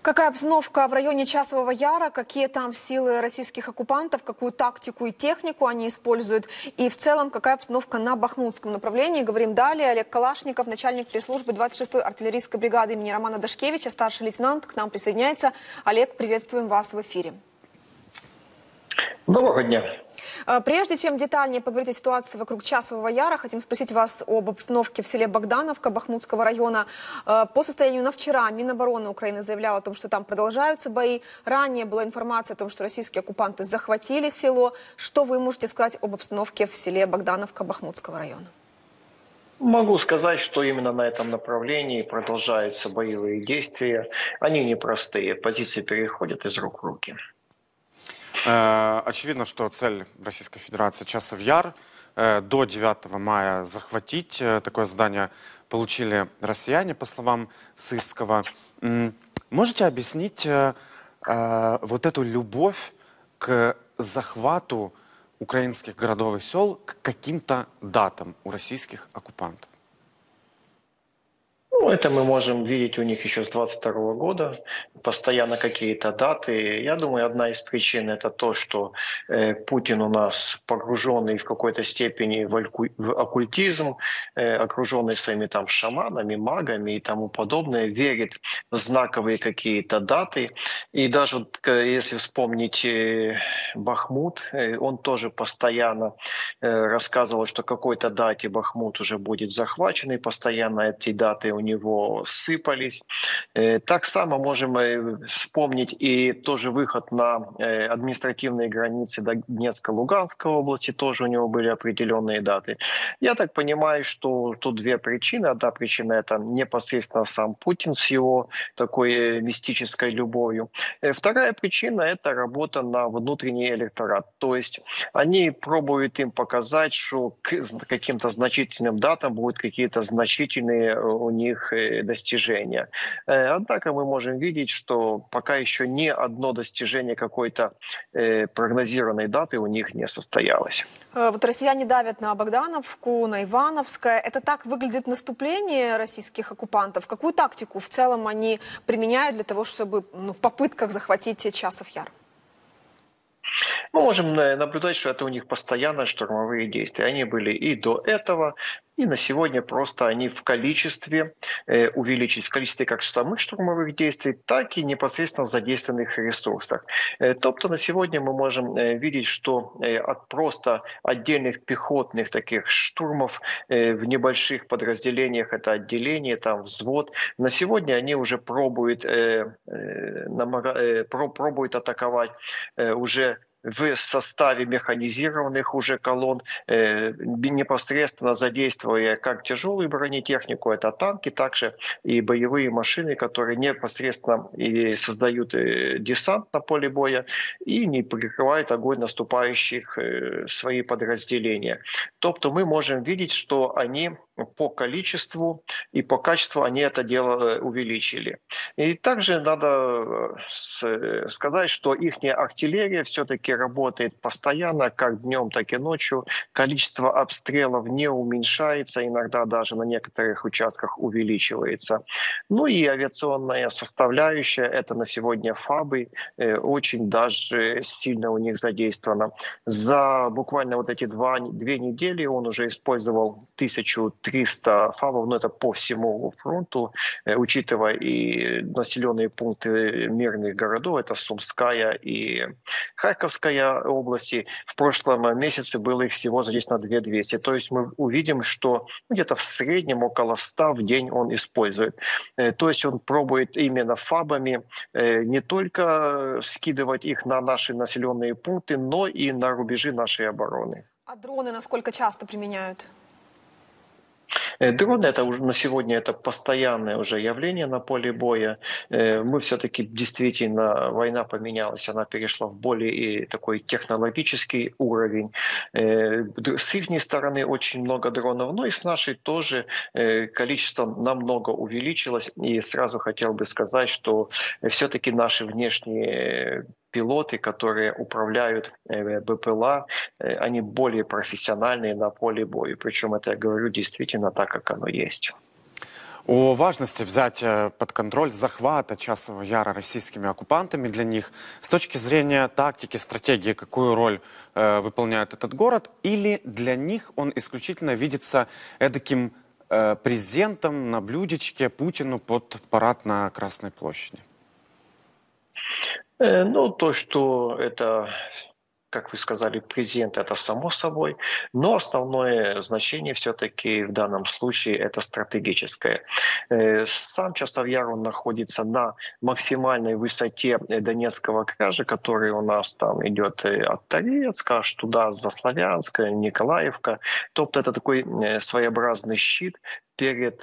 Какая обстановка в районе Часового Яра? Какие там силы российских оккупантов? Какую тактику и технику они используют? И в целом, какая обстановка на Бахмутском направлении? Говорим далее. Олег Калашников, начальник пресс-службы 26-й артиллерийской бригады имени Романа Дашкевича, старший лейтенант, к нам присоединяется. Олег, приветствуем вас в эфире. Доброго дня. Прежде чем детальнее поговорить о ситуации вокруг Часового Яра, хотим спросить вас об обстановке в селе Богдановка Бахмутского района. По состоянию на вчера Минобороны Украины заявляла о том, что там продолжаются бои. Ранее была информация о том, что российские оккупанты захватили село. Что вы можете сказать об обстановке в селе Богдановка Бахмутского района? Могу сказать, что именно на этом направлении продолжаются боевые действия. Они непростые, позиции переходят из рук в руки. Очевидно, что цель Российской Федерации Часов Яр до 9 мая захватить. Такое задание получили россияне, по словам Сырского. Можете объяснить вот эту любовь к захвату украинских городов и сел к каким-то датам у российских оккупантов? Ну, это мы можем видеть у них еще с 22 года, постоянно какие-то даты. Я думаю, одна из причин это то, что Путин у нас погруженный в какой-то степени в оккультизм, окруженный своими там шаманами, магами и тому подобное, верит в знаковые какие-то даты. И даже вот, если вспомнить Бахмут, он тоже постоянно рассказывал, что какой-то дате Бахмут уже будет захвачен, и постоянно эти даты у него сыпались. Так само можем вспомнить и тоже выход на административные границы Донецко-Луганской области, тоже у него были определенные даты. Я так понимаю, что тут две причины. Одна причина — это непосредственно сам Путин с его такой мистической любовью. Вторая причина — это работа на внутренний электорат. То есть они пробуют им показать, что к каким-то значительным датам будут какие-то значительные у них достижения. Однако мы можем видеть, что пока еще ни одно достижение какой-то прогнозированной даты у них не состоялось. Вот россияне давят на Богдановку, на Ивановское. Это так выглядит наступление российских оккупантов? Какую тактику в целом они применяют для того, чтобы в попытках захватить Часов Яр? Мы можем наблюдать, что это у них постоянно штурмовые действия. Они были и до этого, и на сегодня просто они в количестве увеличились. В количестве как самых штурмовых действий, так и непосредственно задействованных ресурсах. Тобто на сегодня мы можем видеть, что от просто отдельных пехотных таких штурмов в небольших подразделениях, это отделение, там взвод, на сегодня они уже пробуют атаковать уже в составе механизированных уже колонн, непосредственно задействуя как тяжелую бронетехнику, это танки, также и боевые машины, которые непосредственно и создают десант на поле боя и не прикрывают огонь наступающих свои подразделения. Тобто мы можем видеть, что они по количеству и по качеству они это дело увеличили. И также надо сказать, что их артиллерия все-таки работает постоянно, как днем, так и ночью. Количество обстрелов не уменьшается, иногда даже на некоторых участках увеличивается. Ну и авиационная составляющая, это на сегодня ФАБы, очень даже сильно у них задействована. За буквально вот эти две недели он уже использовал 1300 ФАБов, но это по всему фронту, учитывая и населенные пункты мирных городов, это Сумская и Харьковская области. В прошлом месяце было их всего задействовано 2200. То есть мы увидим, что где-то в среднем около 100 в день он использует. То есть он пробует именно ФАБами не только скидывать их на наши населенные пункты, но и на рубежи нашей обороны. А дроны насколько часто применяют? Дроны это уже на сегодня это постоянное уже явление на поле боя. Мы все-таки действительно, война поменялась, она перешла в более такой технологический уровень. С их стороны очень много дронов, но и с нашей тоже количество намного увеличилось. И сразу хотел бы сказать, что все-таки наши внешние пилоты, которые управляют БПЛА, они более профессиональные на поле боя. Причем это я говорю действительно так, как оно есть. О важности взять под контроль захвата Часового Яра российскими оккупантами для них с точки зрения тактики, стратегии, какую роль выполняет этот город, или для них он исключительно видится эдаким презентом на блюдечке Путину под парад на Красной площади? Ну, то, что это, как вы сказали, презент, это само собой, но основное значение все-таки в данном случае это стратегическое. Сам Часов Яр, он находится на максимальной высоте Донецкого кряжа, который у нас там идет от Торецка аж туда, за Славянск, Николаевка. Тобто это такой своеобразный щит перед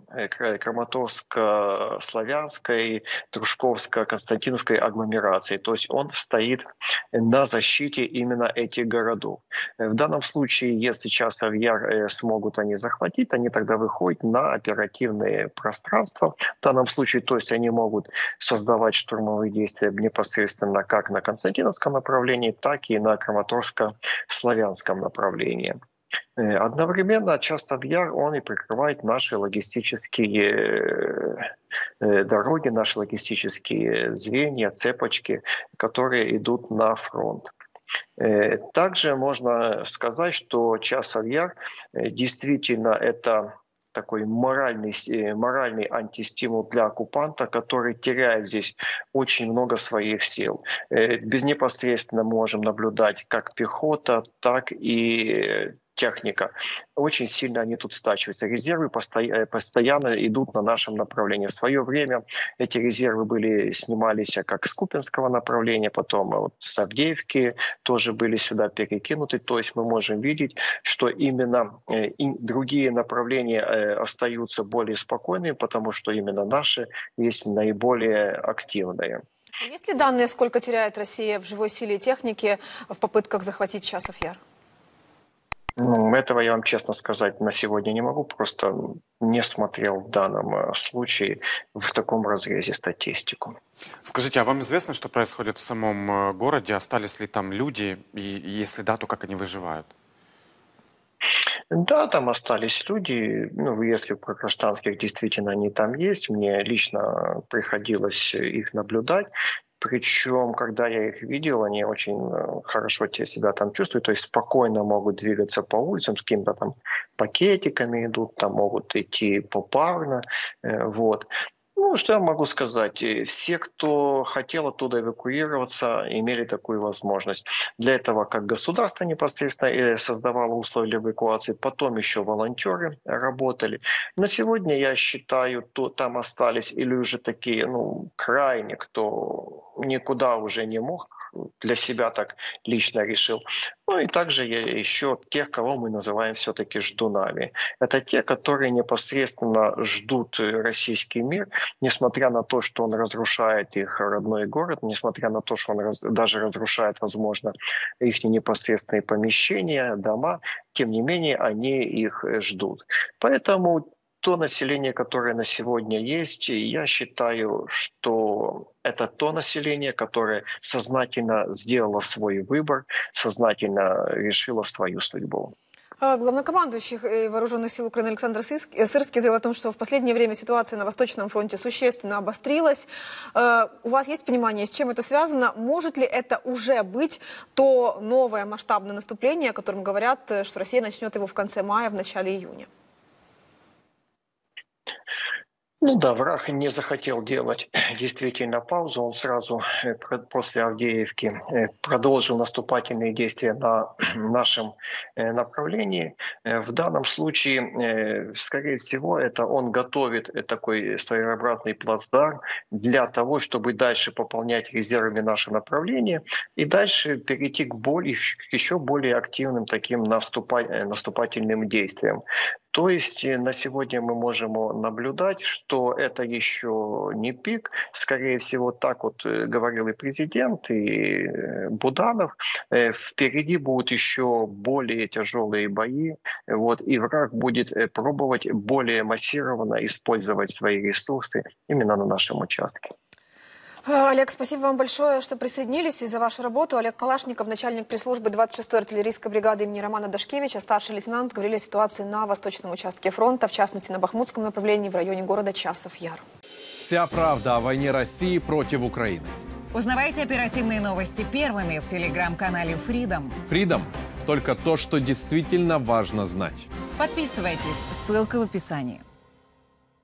Краматорско-Славянской, Дружковско-Константиновской агломерацией. То есть он стоит на защите именно этих городов. В данном случае, если Часов Яр смогут они захватить, они тогда выходят на оперативные пространства. В данном случае, то есть они могут создавать штурмовые действия непосредственно как на Константиновском направлении, так и на Краматорско-Славянском направлении. Одновременно Часов Яр, он и прикрывает наши логистические дороги, наши логистические звенья, цепочки, которые идут на фронт. Также можно сказать, что Часов Яр действительно это такой моральный антистимул для оккупанта, который теряет здесь очень много своих сил. Без непосредственно можем наблюдать как пехота, так и техника. Очень сильно они тут стачиваются. Резервы постоянно идут на нашем направлении. В свое время эти резервы снимались как с Купинского направления, потом вот с Авдеевки тоже были сюда перекинуты. То есть мы можем видеть, что именно другие направления остаются более спокойными, потому что именно наши есть наиболее активные. Есть ли данные, сколько теряет Россия в живой силе и технике в попытках захватить Часов Яр? Ну, этого я вам честно сказать на сегодня не могу, просто не смотрел в данном случае в таком разрезе статистику. Скажите, а вам известно, что происходит в самом городе? Остались ли там люди? И если да, то как они выживают? Да, там остались люди. Ну, если про гражданских действительно они там есть, мне лично приходилось их наблюдать. Причем, когда я их видел, они очень хорошо себя там чувствуют, то есть спокойно могут двигаться по улицам, с какими-то там пакетиками идут, там могут идти попарно, вот. Ну, что я могу сказать? Все, кто хотел оттуда эвакуироваться, имели такую возможность. Для этого как государство непосредственно создавало условия для эвакуации, потом еще волонтеры работали. На сегодня, я считаю, там остались или уже такие, крайне, кто никуда уже не мог, для себя так лично решил. Ну и также еще тех, кого мы называем все-таки ждунами. Это те, которые непосредственно ждут российский мир, несмотря на то, что он разрушает их родной город, несмотря на то, что он даже разрушает, возможно, их непосредственные помещения, дома, тем не менее они их ждут. Поэтому то население, которое на сегодня есть, я считаю, что это то население, которое сознательно сделало свой выбор, сознательно решило свою судьбу. Главнокомандующий Вооруженных сил Украины Александр Сырский заявил о том, что в последнее время ситуация на Восточном фронте существенно обострилась. У вас есть понимание, с чем это связано? Может ли это уже быть то новое масштабное наступление, о котором говорят, что Россия начнет его в конце мая, в начале июня? Ну да, враг не захотел делать действительно паузу. Он сразу после Авдеевки продолжил наступательные действия на нашем направлении. В данном случае, скорее всего, это он готовит такой своеобразный плацдарм для того, чтобы дальше пополнять резервами наше направление и дальше перейти к еще более активным таким наступательным действиям. То есть на сегодня мы можем наблюдать, что это еще не пик. Скорее всего, так вот говорил и президент, и Буданов. Впереди будут еще более тяжелые бои. Вот, и враг будет пробовать более массированно использовать свои ресурсы именно на нашем участке. Олег, спасибо вам большое, что присоединились и за вашу работу. Олег Калашников, начальник пресс-службы 26-й артиллерийской бригады имени Романа Дашкевича, старший лейтенант, говорили о ситуации на восточном участке фронта, в частности на Бахмутском направлении в районе города Часов-Яр. Вся правда о войне России против Украины. Узнавайте оперативные новости первыми в телеграм-канале Freedom. Freedom – только то, что действительно важно знать. Подписывайтесь, ссылка в описании.